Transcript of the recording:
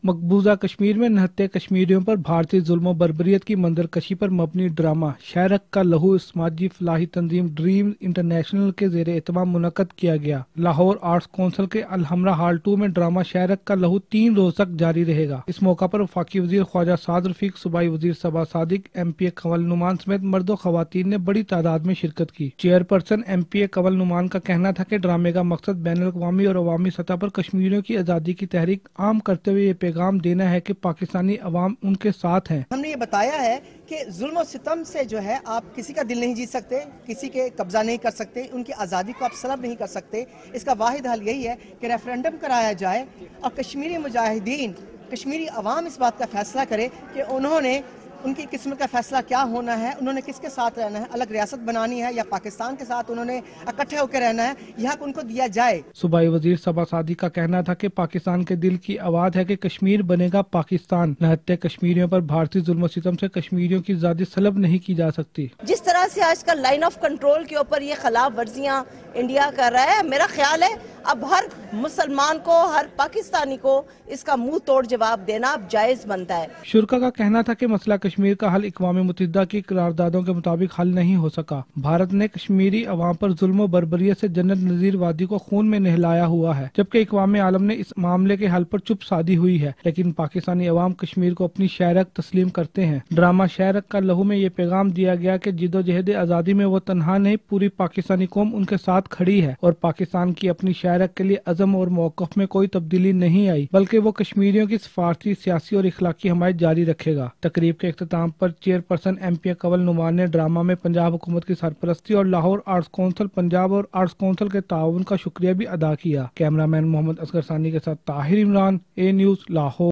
मकबूजा कश्मीर में निहत्थे कश्मीरियों पर भारतीय जुल्म बर्बरियत की मंजरकशी पर मबनी ड्रामा शाह रग का लहू समाजी फलाही तंजीम ड्रीम इंटरनेशनल के जेर एहतमाम मुनक्कद किया गया। लाहौर आर्ट्स काउंसिल के अलहमरा हॉल 2 में ड्रामा शाह रग का लहू 3 रोज तक जारी रहेगा। इस मौका पर वफाकी वजीर ख्वाजा साद रफीक, सूबाई वजीर सबा सादिक, MP कंवल नुमान समेत मर्द और खवातीन ने बड़ी तादाद में शिरकत की। चेयरपर्सन MP कंवल नुमान का कहना था कि ड्रामे का मकसद बैनुल अक़वामी और अवामी सतह पर कश्मीरियों की आज़ादी की तहरीक आम करते हुए ये पैगाम देना है कि पाकिस्तानी अवाम उनके साथ है। हमने ये बताया है कि जुल्म और सितम से जो है आप किसी का दिल नहीं जीत सकते, किसी के कब्जा नहीं कर सकते, उनकी आज़ादी को आप सलब नहीं कर सकते। इसका वाहिद हल यही है कि रेफरेंडम कराया जाए और कश्मीरी मुजाहिदीन, कश्मीरी अवाम इस बात का फैसला करे कि उन्होंने उनकी किस्मत का फैसला क्या होना है, उन्होंने किसके साथ रहना है, अलग रियासत बनानी है या पाकिस्तान के साथ उन्होंने इकट्ठे होकर रहना है, यह हक उनको दिया जाए। सूबाई वजीर सबा सादी का कहना था कि पाकिस्तान के दिल की आवाज़ है कि कश्मीर बनेगा पाकिस्तान। निहत्थे कश्मीरियों पर भारतीय जुल्म सितम से कश्मीरियों की आज़ादी सलब नहीं की जा सकती। जिस तरह से आजकल लाइन ऑफ कंट्रोल के ऊपर ये खिलाफ वर्जियाँ इंडिया कर रहा है, मेरा ख्याल है अब हर मुसलमान को, हर पाकिस्तानी को इसका मुंह तोड़ जवाब देना अब जायज बनता है। शुरा का कहना था कि मसला कश्मीर का हल अक़वाम मुत्तहिदा की करारदादों के मुताबिक हल नहीं हो सका। भारत ने कश्मीरी अवाम पर जुल्म बर्बरियत से जन्नत नजीर वादी को खून में नहलाया हुआ है, जबकि अक़वाम आलम ने इस मामले के हल पर चुप साधी हुई है। लेकिन पाकिस्तानी अवाम कश्मीर को अपनी शाह रग तस्लीम करते हैं। ड्रामा शाह रग का लहू में ये पैगाम दिया गया कि जिदोजहद आज़ादी में वो तन्हा नहीं, पूरी पाकिस्तानी कौम उनके साथ खड़ी है और पाकिस्तान की अपनी शाह रग के लिए अज़म और मौक़िफ़ में कोई तब्दीली नहीं आई, बल्कि वो कश्मीरियों की सफारती, सियासी और इखलाकी हमायत जारी रखेगा। तकरीब के इख्तिताम पर चेयरपर्सन MP कंवल नुमान ने ड्रामा में पंजाब हुकूमत की सरपरस्ती और लाहौर आर्ट्स काउंसिल पंजाब और आर्ट्स काउंसिल के ताउन का शुक्रिया भी अदा किया। कैमरामैन मोहम्मद असगर सानी के साथ ताहिर इमरान, A News लाहौर।